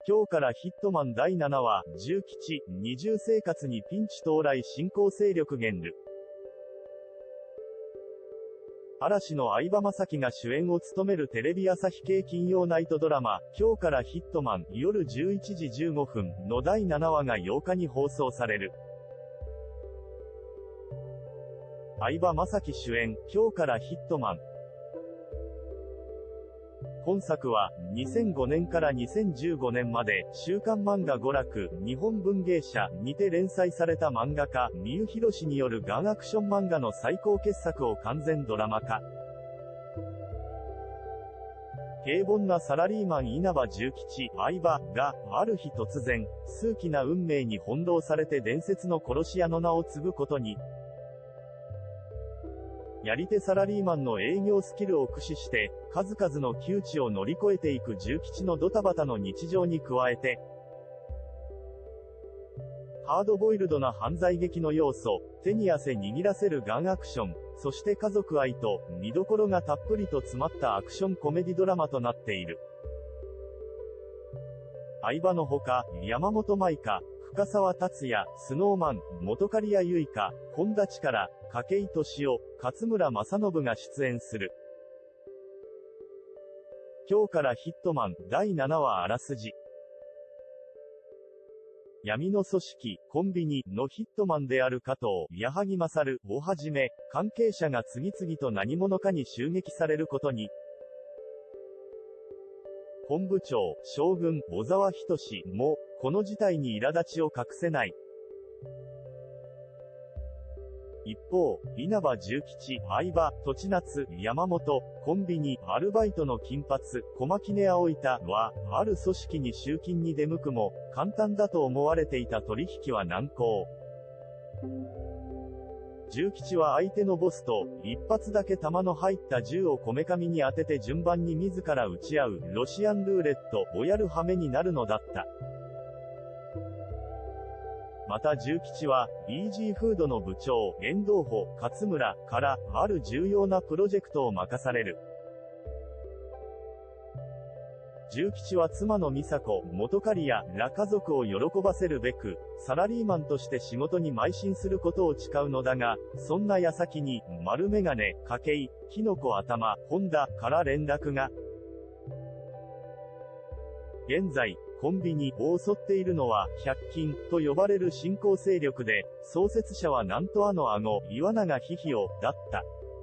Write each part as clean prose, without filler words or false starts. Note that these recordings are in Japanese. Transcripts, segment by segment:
今日からヒットマン第7話、重吉、二重生活にピンチ到来新興勢力現る。嵐の相葉雅紀が主演を務めるテレビ朝日系金曜ナイトドラマ、今日からヒットマン、夜11時15分の第7話が8日に放送される。相葉雅紀主演、今日からヒットマン。本作は、2005年から2015年まで、週刊漫画娯楽、日本文芸社にて連載された漫画家、三浦宏によるガンアクション漫画の最高傑作を完全ドラマ化。平凡なサラリーマン稲葉重吉、相葉が、ある日突然、数奇な運命に翻弄されて伝説の殺し屋の名を継ぐことに。やり手サラリーマンの営業スキルを駆使して、数々の窮地を乗り越えていく重吉のドタバタの日常に加えて、ハードボイルドな犯罪劇の要素、手に汗握らせるガンアクション、そして家族愛と、見どころがたっぷりと詰まったアクションコメディドラマとなっている。相葉のほか、山本舞香、深沢達也、スノーマン、本刈谷由衣香、本田力、筧敏夫、勝村政信が出演する。今日からヒットマン、第7話あらすじ。闇の組織、コンビニのヒットマンである加藤、矢作勝をはじめ、関係者が次々と何者かに襲撃されることに。本部長、将軍、小沢仁志も、この事態に苛立ちを隠せない。一方、稲葉重吉、相葉、栃夏、山本、コンビニ、アルバイトの金髪、小牧根葵太は、ある組織に集金に出向くも、簡単だと思われていた取引は難航。重吉は相手のボスと、一発だけ弾の入った銃をこめかみに当てて順番に自ら撃ち合う、ロシアンルーレットをやる羽目になるのだった。また重吉は、イージーフードの部長、遠藤穂、勝村から、ある重要なプロジェクトを任される。重吉は妻の美佐子、本刈谷ら家族を喜ばせるべく、サラリーマンとして仕事に邁進することを誓うのだが、そんな矢先に、丸メガネ、筧、キノコ頭、本田から連絡が。現在、コンビニを襲っているのは、百均と呼ばれる新興勢力で、創設者はなんと岩永狒々だった。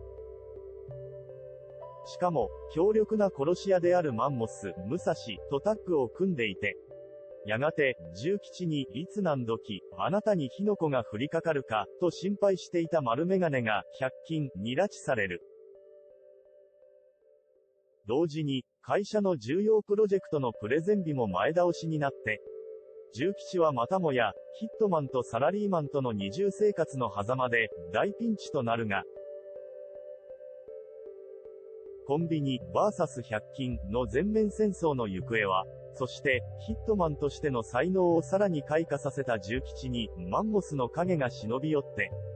しかも、強力な殺し屋であるマンモス、武蔵とタッグを組んでいて、やがて、重吉に、いつ何時、あなたに火の粉が降りかかるか、と心配していた丸メガネが、百均に拉致される。同時に、会社の重要プロジェクトのプレゼン日も前倒しになって、重吉はまたもや、ヒットマンとサラリーマンとの二重生活の狭間で、大ピンチとなるが、コンビニ、vs 百均の全面戦争の行方は、そして、ヒットマンとしての才能をさらに開花させた重吉に、マンモスの影が忍び寄って、